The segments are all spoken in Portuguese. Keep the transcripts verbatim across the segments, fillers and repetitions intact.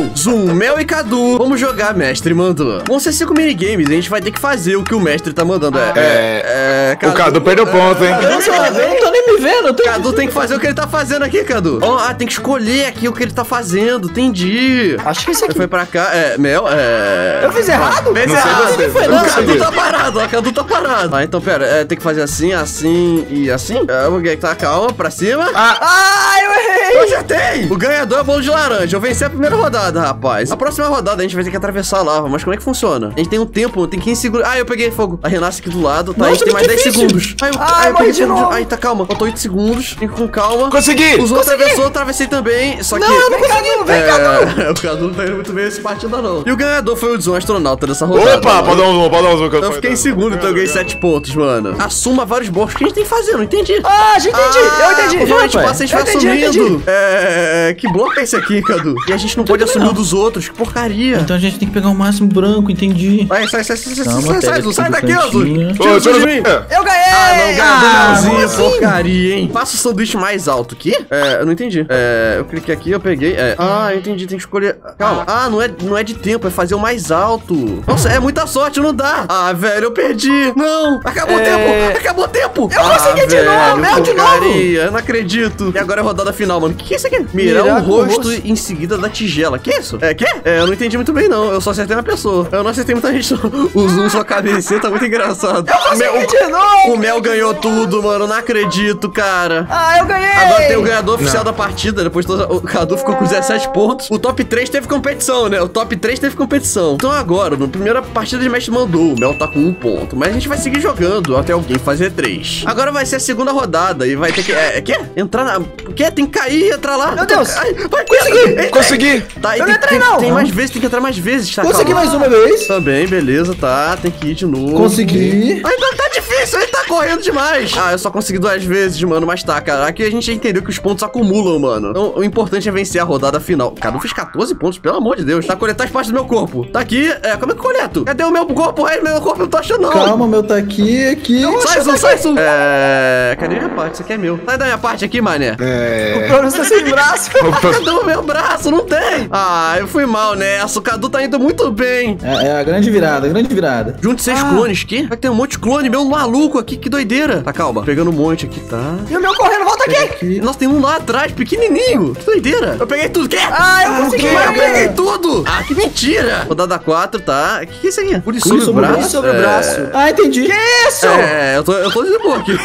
Eu, Zoom, Mel e Cadu vamos jogar Mestre Mandou. Vão ser cinco minigames, a gente vai ter que fazer o que o mestre tá mandando. É, é, é Cadu, o Cadu perdeu ponto, hein? Eu não, sou, eu não tô nem me vendo. Tô... Cadu tem que fazer o que ele tá fazendo aqui, Cadu. Oh, ah, tem que escolher aqui o que ele tá fazendo, entendi. Acho que esse aqui. Foi pra cá, é, Mel, é... Eu fiz errado? Fez não errado. sei, foi, O não. Cadu tá parado, ó, o Cadu tá parado. Ah, então pera, é, tem que fazer assim, assim e assim? É, vou tá, calma, pra cima. Ah, Ah, eu errei. Eu acertei! O ganhador é bolo de laranja. Eu venci a primeira rodada, rapaz. A próxima rodada a gente vai ter que atravessar a lava. Mas como é que funciona? A gente tem um tempo, tem quinze segundos. Ah, eu peguei fogo. A Renasce aqui do lado, tá? Nossa, a gente tem mais dez difícil. segundos. Ai, eu, Ai, ai, eu morri peguei de fogo. novo. Ai, tá, calma. Faltou oito segundos. Fica com calma. consegui! Os outros atravessou, eu atravessei também. Só que. Não, eu não consegui. Vem, Cadu. É, o Cadu não tá indo muito bem esse partida, não. E o ganhador foi o Dzon, astronauta dessa rodada. Opa, pode dar um zoom, pode dar um zoom. Eu fiquei em segundo, então eu ganhei sete pontos, mano. Assuma vários blocos que a gente tem que fazer, não entendi. Ah, já entendi. eu entendi. Conforme a gente Rapaz, passa, a gente eu vai entendi, eu assumindo. entendi. É, que bloco é esse aqui, Cadu? E a gente não pode assumir não. o dos outros, que porcaria. Então a gente tem que pegar o máximo branco, entendi. Vai, sai, sai, sai, sai, Calma, sai, sai, pega Azul, aqui sai do daqui, Azul. cantinho. Tira Ô, o Azul de mim. Eu ganhei. Ah, não, ganhou do Ah, Melzinho, como assim? porcaria, hein? Passa o sanduíche mais alto aqui? É, eu não entendi. É, eu cliquei aqui, eu peguei. É, ah, eu entendi, tem que escolher. Calma. Ah, não é, não é de tempo, é fazer o mais alto. Nossa, é muita sorte, não dá. Ah, velho, eu perdi. Não, acabou o É. tempo, acabou o tempo. Eu ah, consegui de velho, novo, Mel, de novo. porcaria, eu não acredito. E agora é a rodada final, mano. O que, que é isso aqui? Mirar Mirar o com o rosto rosto. em seguida da tigela. Que isso? É, que? É, eu não entendi muito bem, não. Eu só acertei uma pessoa. Eu não acertei muita gente, não. O zoom, sua cabecinha tá muito engraçado. Eu consegui Mel- de novo. o Mel ganhou tudo, mano. Não acredito, cara. Ah, eu ganhei. Agora tem o ganhador oficial da partida. Depois todo- o Cadu ficou com dezessete pontos. O top três teve competição, né? O top três teve competição. Então agora, na primeira partida de Mestre Mandou, o Mel tá com um ponto. Mas a gente vai seguir jogando até alguém fazer três. Agora vai ser a segunda rodada e vai ter que... É, é que? Entrar na... O que? Tem que cair e entrar lá. Meu Deus. Ai, vai, Consegui. entra. Ei, Consegui! Tá, e Eu tem, não entrei, tem- não. tem mais vezes, tem que entrar mais vezes, tá? Consegui Calma. mais uma vez. Também, beleza, tá. Tem que ir de novo. Consegui. Ainda tá difícil, ele tá correndo demais. Ah, eu só consegui duas vezes, mano, mas tá, cara. Aqui a gente já entendeu que os pontos acumulam, mano. Então, o importante é vencer a rodada final. Cara, eu fiz quatorze pontos, pelo amor de Deus. Tá, coletar as partes do meu corpo. Tá aqui, é, como é que eu coleto? Cadê o meu corpo? É, meu corpo eu não tô achando, não. Calma, meu tá aqui, aqui. Sai, Zoom, sai, Zoom. É... Cadê minha parte? Isso aqui é meu. Sai da minha parte aqui, mané. É. Pelo menos tá sem braço. Cadê o meu braço? Não tem. Ah, eu fui mal nessa. O Cadu tá indo muito bem. É, é a grande virada, a grande virada. Junte seis Ah. clones, que? Vai ter um monte de clone, meu maluco aqui, que doideira. Tá, calma. Pegando um monte aqui, tá? E o meu correndo, volta aqui. Aqui. Nossa, tem um lá atrás, pequenininho. Que doideira. Eu peguei tudo. Quê? Ah, eu consegui. Eu peguei tudo. Ah, que mentira. Rodada quatro, tá? O que, que é isso aqui? Pule sobre, Sobre o braço. sobre o É. braço. Ah, entendi. Que isso? É, eu tô, eu tô de boa aqui.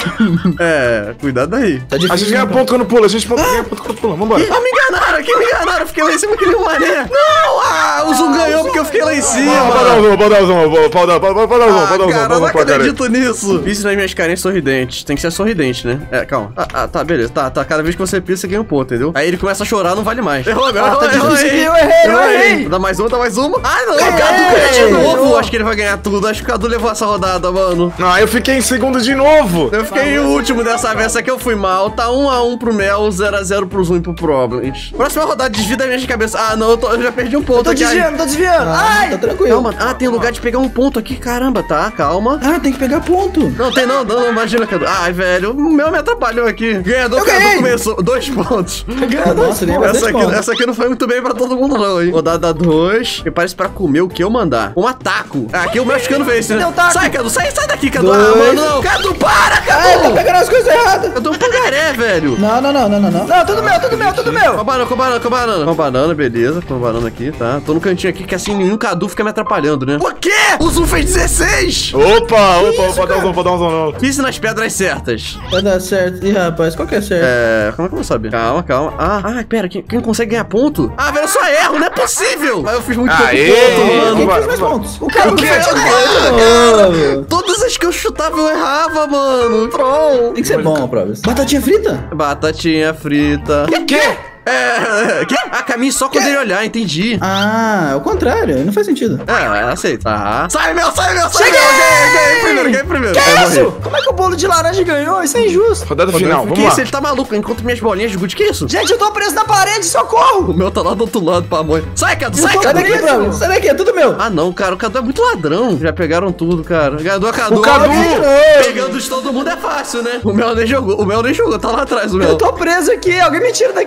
É, cuidado daí. Tá A gente difícil. ganha ponto quando pula, a gente ganha ponto quando pula. Vambora. Ah, me enganaram aqui, me enganaram. Eu fiquei lá em cima que nem um mané. Não, ah, o Zoom ganhou porque eu fiquei lá em cima. Pode dar um zoom, pode dar um zoom, pode dar pode dar um zoom, pode dar um Ah, zoom, cara, eu pode não dar um zoom. acredito nisso. Pisse nas minhas carinhas sorridentes. Tem que ser sorridente, né? É, calma. Ah, ah, tá, beleza. Tá, tá. Cada vez que você pisa, você ganha um ponto, entendeu? Aí ele começa a chorar, não vale mais. Errou, meu. Ah, Errou, tá errou, difícil errei. aqui, eu errei, eu errei. Dá mais uma, dá mais uma. Ah, não. O Errei. Cadu ganhou de novo. Errou. Acho que ele vai ganhar tudo. Acho que o Cadu levou essa rodada, mano. Não, eu fiquei em segundo de novo. Eu fiquei em último dessa vez. Essa aqui eu fui mal. Tá um a um pro Mel, zero a zero pro Zoom e pro Problems. Próxima rodada, desvia da minha cabeça. Ah, não. Eu, tô- eu já perdi um ponto Tô aqui. Ai. desviando, tô desviando. Ai, tá tranquilo. Calma. Ah, tem lugar de pegar um ponto aqui. Caramba, tá. Calma. Ah, tem que pegar ponto. Não tem não, não, imagina, Cadu. Ai, velho, o meu me atrapalhou aqui. Ganhador, Eu Cadu ganhei. começou. Dois pontos. Nossa, nem Essa bastante aqui, ponto. essa aqui não foi muito bem pra todo mundo, não, hein? Rodada dois. Me parece pra comer o que eu mandar. Um ataco. Ah, aqui o mexicano vence, né? Deu taco. Sai, Cadu, sai, sai daqui, Cadu. Dois. Ah, mano, não. Cadu, para, Ai, tá Cadu. pegando as coisas erradas. Eu dou um pangaré, velho. Não, não, não, não, não, não. Não, tudo meu, tudo meu, tudo Com meu. banana, com banana, com banana. Com banana, beleza. Com banana aqui, tá? Tô no cantinho aqui que assim nenhum Cadu fica me atrapalhando, né? O quê? O Zoom fez dezesseis. Opa, opa, pode dar um zoom, pode dar um zoom, não. Pisse nas pedras certas. Vai dar certo. Ih, rapaz, qual que é certo? É, como é que eu vou saber? Calma, calma. Ah, ah, pera, quem, quem consegue ganhar ponto? Ah, velho, eu só erro, não é possível! Mas eu fiz muito pouco Aê! ponto, Quem mano. vambora, fez mais vambora. pontos? O cara O que quê? fez Ah, mais Todas as que eu chutava eu errava, mano. Troll. Tem que ser bom, Provas. Batatinha frita? Batatinha frita. O quê? É, que? Ah, caminho só quando ele olhar, entendi. Ah, é o contrário. Não faz sentido. É, aceito. Tá. Sai, meu, sai, meu, sai, Cheguei! meu. Ganhei, ganhei primeiro, ganhei primeiro. Que Eu morri. isso? Como é que o bolo de laranja ganhou? Isso é injusto. Rodada final, Que vamos isso? lá. Ele tá maluco. Enquanto minhas bolinhas de gude. Que isso? Gente, eu tô preso na parede, socorro! O meu tá lá do outro lado pra mãe. Sai, Cadu, sai, Sai Cadu. daqui, Provas. Sai daqui, é tudo meu. Ah, não, cara. O Cadu é muito ladrão. Já pegaram tudo, cara. Ganhador é Cadu. O Cadu! Pegando de todo mundo é fácil, né? O Mel nem jogou. O Mel nem jogou. Tá lá atrás, o Mel. Eu tô preso aqui, alguém me tira daqui. Quem ganhou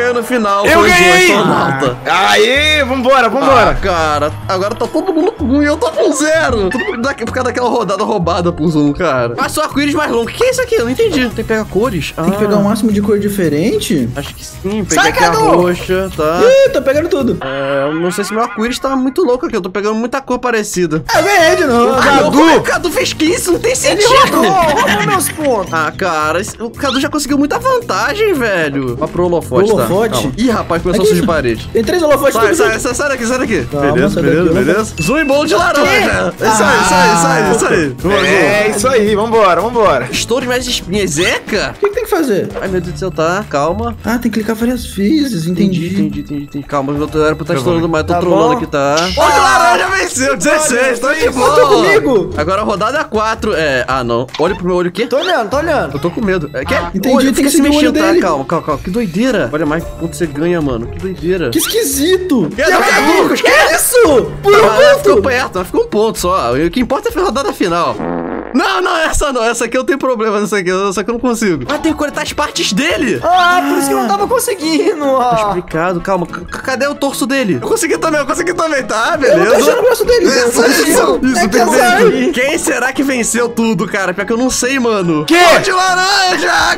ganhou no final. Eu foi o ganhei! João, astronauta. Aí, vambora, Ah, vambora. cara, agora tá todo mundo com um e eu tô com zero. Tudo por da- por causa daquela rodada roubada pro Zoom, cara. Passa o arco-íris mais longo. O que é isso aqui? Eu não entendi. Tem que pegar cores. Tem que pegar um máximo de cor diferente. Acho que sim. Peguei Sai, aqui a Cadu! roxa, tá? Ih, tô pegando tudo. É, eu não sei se meu arco-íris tá muito louco aqui. Eu tô pegando muita cor parecida. Eu ganhei de novo. Ah, não, como é que o Cadu fez quinze? Não tem sentido. Roubou meus pontos. Ah, cara, esse- o Cadu já conseguiu muita vantagem, velho. Ó pro holofote, tá? Holofote? Calma. Ih, rapaz, começou a É que surgir isso? parede. Tem três holofotes. Sai, tudo sai, junto. sai, sai daqui, sai daqui. Calma, beleza, sai beleza, daqui, beleza. Zoom e bolo de laranja. Isso aí, isso aí, isso aí, isso aí. Vamos, É isso aí, vambora, vambora. Estouro de mais espinhas, Zeca? O que, que tem que fazer? Ai, meu Deus do céu, tá? Calma. Ah, tem que clicar várias vezes, Entendi, entendi. entendi, entendi, entendi. Calma, eu tô, era pra estar Tá estourando bom. mais, tô Tá trolando bom. aqui, tá? Bolo de laranja venceu, dezesseis, tô de boa. Tô comigo. Agora a rodada quatro é... Ah, não. Olha pro meu olho, o quê? Tô olhando, tô olhando. Eu tô com medo. É que entendi, olho, tem fica que se seguir o olho mexendo, tá? dele. Calma, calma, calma. Que doideira. Olha mais quanto você ganha, mano. Que doideira. Que esquisito. Que Cadu? Que é isso? Por um Ah, ficou ponto. perto, mas ficou um ponto só. O que importa é a rodada final. Não, não, essa não. Essa aqui eu tenho problema nessa aqui. Essa aqui eu não consigo. Ah, tem que coletar as partes dele. Ah, por isso que eu não tava conseguindo. Tá Ah. explicado. Calma. C- cadê o torso dele? Eu consegui também, eu consegui também, tá? Eu Beleza. não tô achando o braço dele. Isso, isso, isso, É que perfeito. Quem será que venceu tudo, cara? Pior que eu não sei, mano. Quê? Pô de laranja,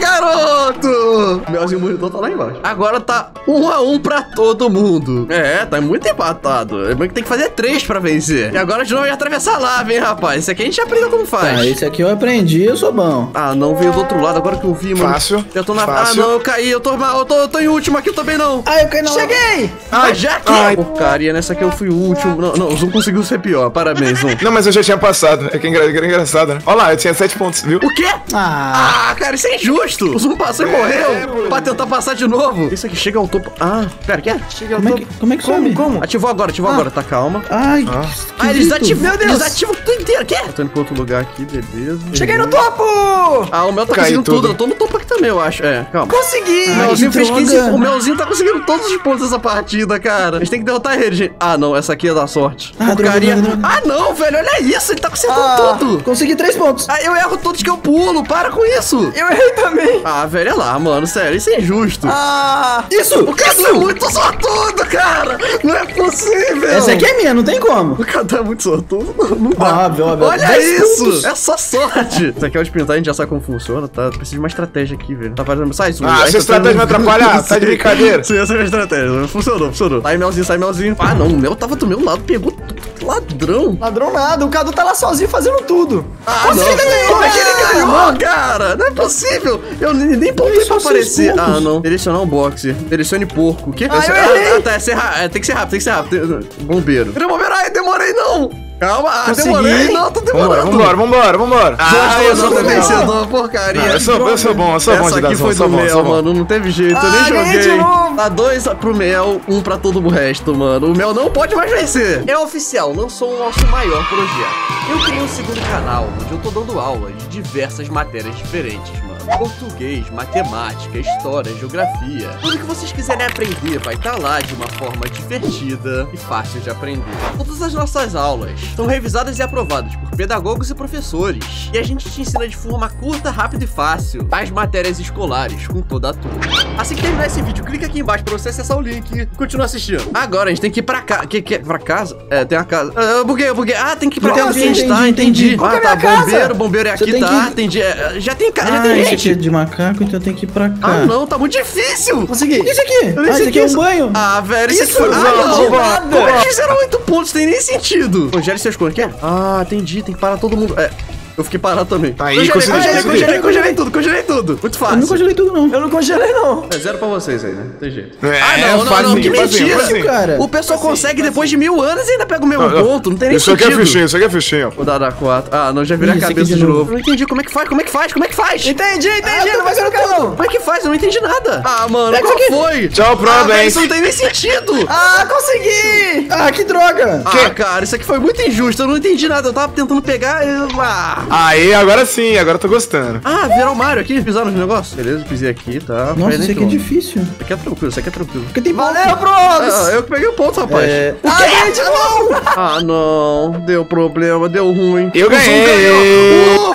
garoto! Melzinho monitor tá lá embaixo. Agora tá um a um pra todo mundo. É, tá muito empatado. É bom que tem que fazer três pra vencer. E agora de novo é atravessar a lava, hein, rapaz? Esse aqui a gente já aprendeu como faz. Ah, esse aqui eu aprendi, eu sou bom. Ah, não, veio do outro lado, agora que eu vi, mano. Fácil, Eu tô na... fácil. Ah, não, eu caí, eu tô mal, eu tô, eu tô em último aqui, eu também não. Ah, eu caí na Cheguei! Ah, já que... ai. Porcaria, nessa aqui eu fui o último. Não, não, o Zoom conseguiu ser pior, parabéns, Zoom. Não, mas eu já tinha passado. É que é engra- que era engraçado, né? Olha lá, eu tinha sete pontos, viu? O quê? Ah, Ah, cara, isso é injusto. O Zoom passou e morreu pra tentar passar de novo. Isso aqui chega ao topo. Ah, pera, que é? Chega ao Como é topo. que, como é que sobe? como? Ativou agora, ativou agora, tá calma. Ai, Ah. que Ah, eles esquisito. ativam, Meu Deus. eles ativam tudo inteiro. Quê? Tô indo pra outro lugar aqui, beleza. cheguei no topo! Ah, o Mel tá Cai conseguindo tudo. tudo. Eu tô no topo aqui também, eu acho. É, calma. Consegui! O Melzinho que fez quinze. droga. O Melzinho tá conseguindo todos os pontos dessa partida, cara. A gente tem que derrotar ele, gente. Ah, não, essa aqui é da sorte. Ah, droga, Porcaria. droga, droga. Ah, não, velho, olha isso. Ele tá conseguindo Ah, tudo. consegui três pontos. Ah, eu erro todos que eu pulo. Para com isso. Eu errei também. Ah, velho, olha lá, mano. Sério, isso é injusto. Ah, isso! O Cadu é muito sortudo, cara! Não é possível! Essa aqui é minha, não tem como. O Cadu é muito sortudo, não, não dá. Óbvio, óbvio. Olha dez isso! pontos. É só sorte! Isso aqui é o sprintar, a gente já sabe como funciona, tá? Precisa de uma estratégia aqui, velho. Tá fazendo... Sai, isso. Ah, Aí essa tá estratégia tendo- me atrapalha? Tá de Sim. brincadeira. Sim, essa é a minha estratégia. Funcionou, funcionou. Sai, Melzinho, sai, Melzinho. Ah, não, o Mel tava do meu lado, pegou tudo. Ladrão. Ladrão nada, o Cadu tá lá sozinho fazendo tudo. Ah, Você não. ainda ganhou, Como é que ele ah, ganhou, mano. cara? Não é possível. Eu nem, nem pontei pra só seis aparecer. pontos. Ah, não. Direcionar um boxe. Direcione porco. O quê? Ah, eu errei. ah, tá. É ser ra- é, tem que ser rápido, tem que ser rápido. Bombeiro. Cadê o bombeiro? Ai, demorei não. Calma. Ah, Consegui. demorei. Não, tô Vambora, demorando. vambora, vambora, vambora. Ah, eu sou o bom. vencedor, porcaria. Não, eu sou- eu sou bom, eu sou bom Essa de dar aqui zona, foi sou do bom, Mel, sou bom. mano. Não teve jeito, eu Ah, nem ganhei de joguei. novo. Tá dois pro Mel, um pra todo o resto, mano. O Mel não pode mais vencer. É oficial, lançou o nosso maior projeto. Eu criei um segundo canal, onde eu tô dando aula de diversas matérias diferentes, mano. Português, matemática, história, geografia. Tudo que vocês quiserem aprender vai estar lá de uma forma divertida e fácil de aprender. Todas as nossas aulas são revisadas e aprovadas por pedagogos e professores. E a gente te ensina de forma curta, rápida e fácil as matérias escolares com toda a turma. Assim que terminar esse vídeo, clica aqui embaixo pra você acessar o link e continuar assistindo. Agora a gente tem que ir pra casa. Que, que, pra casa? É, tem uma casa. Ah, eu buguei, eu buguei. Ah, tem que ir pra Nossa, casa que a gente entendi, tá, entendi. entendi. Qual que Ah, é a tá, minha casa? bombeiro, bombeiro é Você aqui, tem tá, que- entendi. É, já tem casa, já Ah, tem esse gente. aqui é de macaco, então tem que ir pra cá. Ah, não, tá muito difícil. Consegui. Isso aqui? Eu nem Ah, sei esse aqui é um isso. banho. Ah, velho, isso aqui Isso, foi... Ah, não, não, nada. Como é que fizeram oito pontos? Tem nem sentido. Congele seus cones, quer? Ah, entendi, tem que parar todo mundo. É, eu fiquei parado também. Aí, congelei, consegui, congelei, consegui. congelei, congelei tudo, congelei tudo. Muito Eu não fácil. congelei tudo, não. Eu não congelei, não. É zero pra vocês aí, né? Não tem jeito. É, ah, não, não, não, facinho, que facinho, mentira. facinho. Cara. O pessoal consegue depois de mil anos e ainda pega o mesmo ponto. Não tem nem Isso aqui sentido. é fichinho, isso aqui é fichinho. Vou dar da quatro. Ah, não, já virei a Ih, esse aqui cabeça de de novo. novo. Eu não entendi como é que faz, como é que faz, como é que faz? Entendi, entendi, Ah, não vai ser no carro. Como é que faz? Eu não entendi nada. Ah, mano, Pega qual isso aqui. foi? Tchau, Ah, velho, parabéns. isso não tem nem sentido. Ah, consegui! Ah, que droga! Ah, cara, isso aqui foi muito injusto. Eu não entendi nada. Eu tava tentando pegar. Eu... Ah. Aí, agora sim, agora eu tô gostando. ah, virar o Mario aqui, pisar nos negócios. Beleza, pisei aqui, tá. Nossa, Peraí, isso aqui é então. difícil. Isso aqui é tranquilo, isso aqui é tranquilo. Porque tem Valeu, Ah, Bros! eu que peguei o ponto, rapaz. É... Ah, ganhei de novo! Ah, não. Deu problema, deu ruim. Eu O Zoom ganhei. ganhou. Ufa,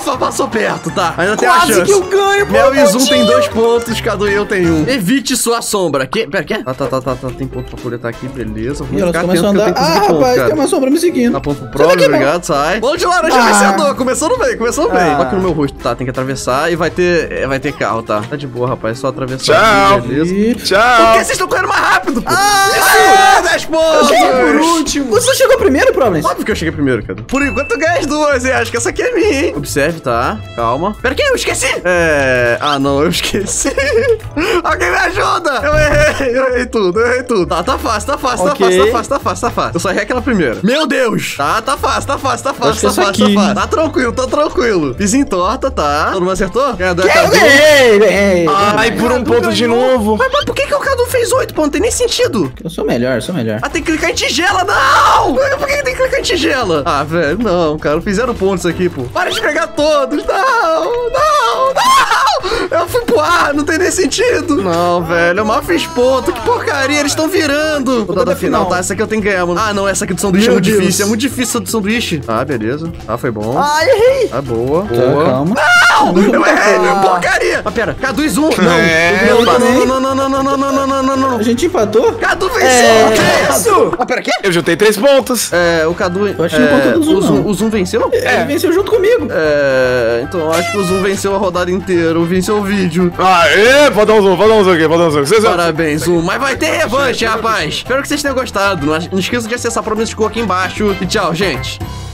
só passou perto, tá? Ainda tem uma Quase chance. que eu ganho, pô. Mel e Zoom tem pontinho. dois pontos, Cadu e eu tenho um. Evite sua sombra. Que? Pera, que? Tá, tá, tá, tá, tá. Tem ponto pra coletar aqui, beleza. Vamos E elas ficar começam a atento que eu andar. tenho que Ah, conseguir ponto, rapaz, cara. tem uma sombra me seguindo. Dá ponto pro Sai Prog, daqui, obrigado, sai. Bolo de laranja Ah. vencedor. Começando bem, começando bem. Ah. Toque no meu rosto, tá? Tem que atravessar e vai ter, é, vai ter carro, tá? Tá de boa, rapaz. Só atravessar. Tchau. aqui, beleza. E... Por Tchau. que vocês estão correndo mais rápido, pô? Ah, Isso! dez pontos! Por último. Você chegou primeiro, Problems? Óbvio que eu cheguei primeiro, cara. Por enquanto eu ganhei as duas, hein? Acho que essa aqui é minha, hein? Observe, tá? Calma. Pera que eu esqueci! É... Ah, não, eu esqueci. Alguém me ajuda! Eu errei, eu errei tudo, eu errei tudo. Tá, tá fácil, tá fácil, Ok. tá fácil, tá fácil, tá fácil, tá fácil. Eu só errei aquela primeira. Meu Deus! Tá, tá fácil, tá fácil, tá Acho fácil, que tá essa fácil, aqui. tá fácil. Tá tranquilo, tá tranquilo. Fiz em torta, tá? Todo mundo acertou? Ganhador é Eu Cadu. ganhei, ganhei. Ai, por um ponto de novo. Mas, mas por que, que o Cadu fez oito, pô? Não tem nem sentido. Eu sou melhor, eu sou melhor. Ah, tem que clicar em tigela, não! Por que que tem que clicar em tigela? Ah, velho, não, cara, fizeram pontos aqui, pô. Para de pegar todos, não, não, não! Eu fui pro ar, não tem nem sentido. Não, velho, eu mal fiz ponto, que porcaria, eles estão virando. Rodada final, tá? Essa aqui eu tenho que ganhar, mano. Ah, não, essa aqui do sanduíche Meu é muito Deus. difícil, é muito difícil essa do sanduíche. Ah, beleza. Ah, foi bom. Ah, errei. Ah, boa, Tá, boa. calma. Não, eu errei, Ah. porcaria. Ah, pera, Cadu e Zoom, não. É, não, eu também. não, não, não, não, não, não, não, não, não, não. A gente empatou? Cadu venceu. É. Que isso? Ah, pera, quê? Eu juntei três pontos. É, o Cadu. Eu acho que não é, conta do Zoom, o Zoom, não. o Zoom venceu? Ele venceu junto comigo. É, então eu acho que o Zoom venceu a rodada inteira, venceu o vídeo. Aê, pode dar um zoom, pode dar um zoom aqui, pode dar um zoom. Vocês Parabéns, Zoom. Mas vai ter revanche, rapaz. Espero que vocês tenham gostado. Não não esqueça de acessar a promessa de cor aqui embaixo. E tchau, gente.